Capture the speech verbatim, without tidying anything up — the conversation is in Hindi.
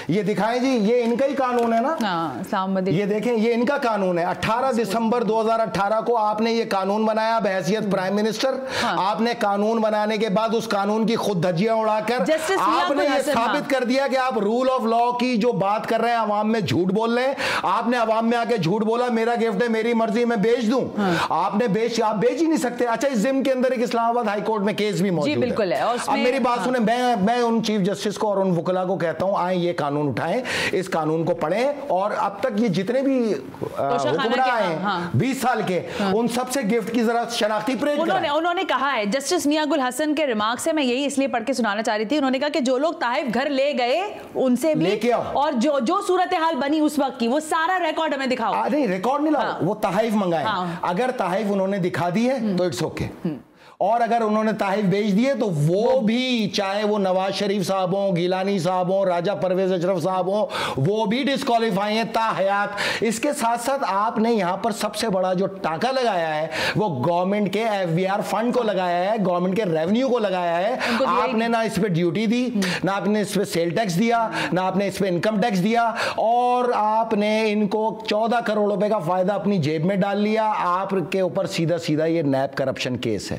ये दिखाएं जी, ये इनका ही कानून है ना। हाँ, ये देखें, ये इनका कानून है। अठारह दिसंबर दो हज़ार अठारह को आपने ये कानून बनाया बहैसियत प्राइम मिनिस्टर। हाँ। आपने कानून बनाने के बाद उस कानून की खुद धज्जियां उड़ाकर आपने ये साबित कर दिया कि आप रूल ऑफ लॉ की जो बात कर रहे हैं अवाम में झूठ बोल रहे हैं। आपने अवाम में आके झूठ बोला, मेरा गिफ्ट है, मेरी मर्जी, मैं बेच दूं। हाँ। आपने बेच आप बेच ही नहीं सकते। अच्छा, इस जिम के अंदर एक इस्लामाबाद हाई कोर्ट में केस भी मौजूद है। बिल्कुल है। अब मेरी बात सुने, मैं मैं उन चीफ जस्टिस को और उन वकला को कहता हूं, आए ये कानून उठाएं, इस कानून को पढ़ें, और अब तक ये जितने भी हुक्मरान हैं बीस साल के, उन सबसे गिफ्ट की जरा शनाख्ती परेड उन्होंने उन्होंने कहा है। जस्टिस मियां गुल हसन के रिमार्क से मैं यही इसलिए पढ़ के सुनाना चाह रही थी। उन्होंने कहा कि जो लोग ताइफ घर ले गए उनसे भी लेके आओ, और जो जो सूरत हाल बनी उस वक्त की वो सारा रिकॉर्ड हमें दिखाओ। नहीं, रिकॉर्ड नहीं लाओ। हाँ। वो ताइफ मंगाए। हाँ। अगर ताइफ उन्होंने दिखा दी है तो इट्स ओके, और अगर उन्होंने ताहिफ बेच दिए तो वो, वो भी, चाहे वो नवाज शरीफ साहब हो, गिलानी साहब हो, राजा परवेज अशरफ साहब हो, वो भी डिस्क्वालीफाई हैं ताहयात। इसके साथ साथ आपने यहां पर सबसे बड़ा जो टाका लगाया है वो गवर्नमेंट के एफबीआर फंड को लगाया है, गवर्नमेंट के रेवेन्यू को लगाया है। आपने ना इस पे ड्यूटी दी, ना आपने इस पे सेल टैक्स दिया, ना आपने इस पे इनकम टैक्स दिया, और आपने इनको चौदह करोड़ रुपए का फायदा अपनी जेब में डाल लिया। आपके ऊपर सीधा सीधा ये नैब करप्शन केस है।